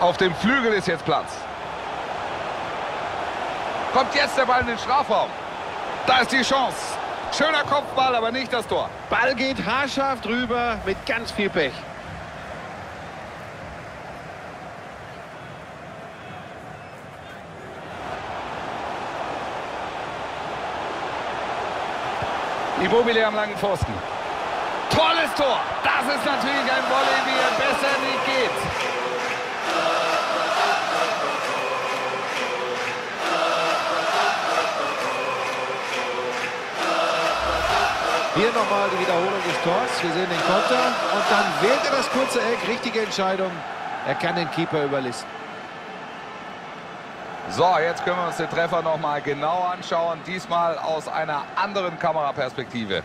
Auf dem Flügel ist jetzt Platz. Kommt jetzt der Ball in den Strafraum. Da ist die Chance. Schöner Kopfball, aber nicht das Tor. Ball geht haarscharf drüber mit ganz viel Pech. Immobile am langen Pfosten. Tolles Tor. Das ist natürlich ein Volley, wie er besser nicht geht. Hier nochmal die Wiederholung des Tors. Wir sehen den Konter und dann wählt er das kurze Eck. Richtige Entscheidung. Er kann den Keeper überlisten. So, jetzt können wir uns den Treffer nochmal genau anschauen. Diesmal aus einer anderen Kameraperspektive.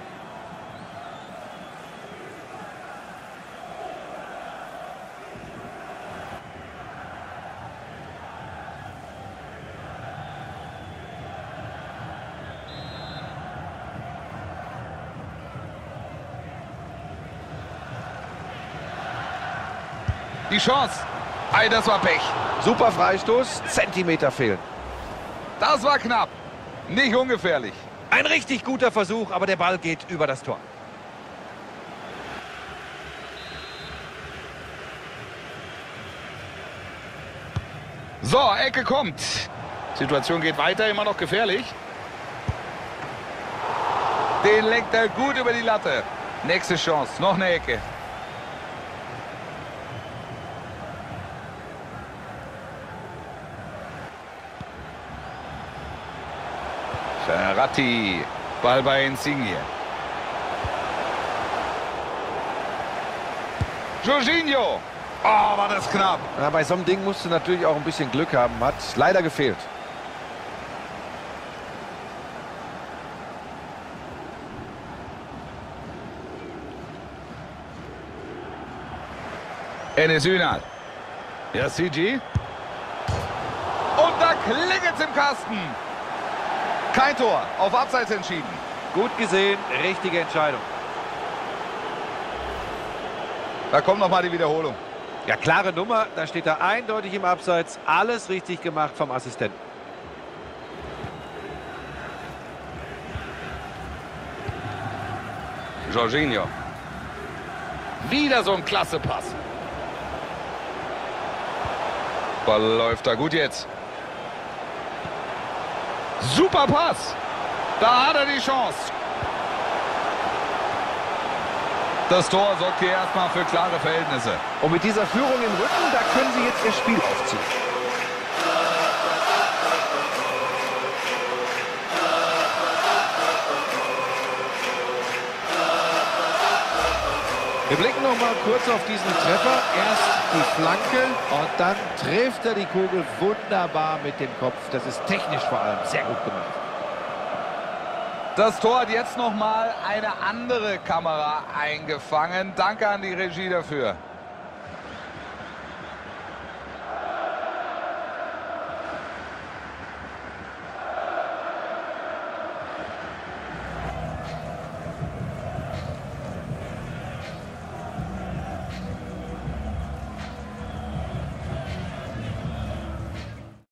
Die Chance. Ei, das war Pech. Super Freistoß, Zentimeter fehlen. Das war knapp. Nicht ungefährlich. Ein richtig guter Versuch, aber der Ball geht über das Tor. So, Ecke kommt. Situation geht weiter, immer noch gefährlich. Den lenkt er gut über die Latte. Nächste Chance, noch eine Ecke. Ferrati, Ball bei Insigne. Jorginho. Oh, war das knapp. Ja, bei so einem Ding musst du natürlich auch ein bisschen Glück haben. Hat leider gefehlt. Enes Ünal. Ja, CG. Und da klingelt's im Kasten. Kein Tor, auf Abseits entschieden. Gut gesehen, richtige Entscheidung. Da kommt nochmal die Wiederholung. Ja, klare Nummer, da steht er eindeutig im Abseits. Alles richtig gemacht vom Assistenten. Jorginho. Wieder so ein klasse Pass. Ball läuft da gut jetzt. Super Pass. Da hat er die Chance. Das Tor sorgt hier erstmal für klare Verhältnisse. Und mit dieser Führung im Rücken, da können sie jetzt ihr Spiel aufziehen. Wir blicken noch mal kurz auf diesen Treffer. Erst die Flanke und dann trifft er die Kugel wunderbar mit dem Kopf. Das ist technisch vor allem sehr gut gemacht. Das Tor hat jetzt nochmal eine andere Kamera eingefangen. Danke an die Regie dafür.